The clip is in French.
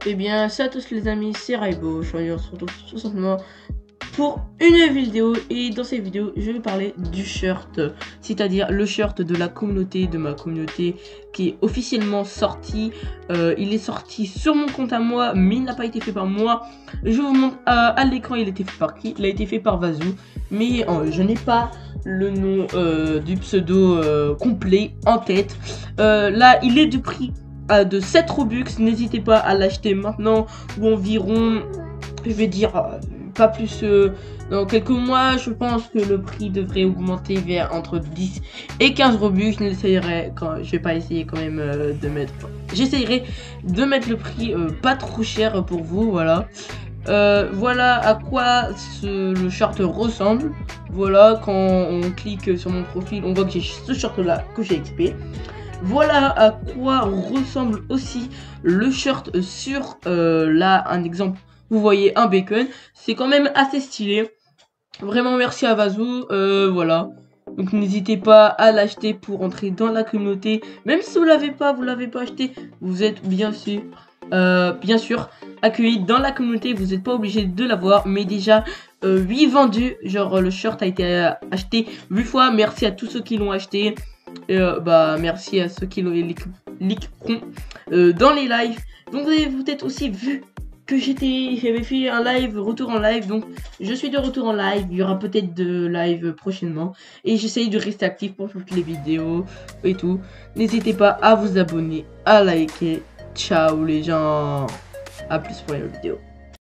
Eh bien, salut à tous les amis, c'est Raibo. Aujourd'hui, on se retrouve tout simplement pour une vidéo. Et dans cette vidéo, je vais parler du shirt, c'est-à-dire le shirt de la communauté, de ma communauté, qui est officiellement sorti. Il est sorti sur mon compte à moi, mais il n'a pas été fait par moi. Je vous montre à l'écran, il a été fait par qui? Il a été fait par Vazou, mais je n'ai pas le nom du pseudo complet en tête. Là, il est du prix de 7 Robux, n'hésitez pas à l'acheter maintenant ou environ, je vais dire, pas plus, dans quelques mois, je pense que le prix devrait augmenter vers entre 10 et 15 Robux. Je vais pas essayer quand même j'essayerai de mettre le prix pas trop cher pour vous, voilà. Voilà à quoi le shirt ressemble. Voilà, quand on clique sur mon profil, on voit que j'ai ce shirt là que j'ai XP. Voilà à quoi ressemble aussi le shirt sur là un exemple. Vous voyez un bacon, c'est quand même assez stylé. Vraiment merci à Vazou, voilà. Donc n'hésitez pas à l'acheter pour entrer dans la communauté. Même si vous l'avez pas acheté, vous êtes bien sûr accueilli dans la communauté. Vous n'êtes pas obligé de l'avoir, mais déjà 8 vendus. Genre le shirt a été acheté 8 fois. Merci à tous ceux qui l'ont acheté. Bah merci à ceux qui l'écouteront dans les lives. Donc vous avez peut-être aussi vu que j'avais fait un live, retour en live. Donc je suis de retour en live. Il y aura peut-être de live prochainement. Et j'essaye de rester actif pour toutes les vidéos et tout. N'hésitez pas à vous abonner, à liker. Ciao les gens. À plus pour les vidéos.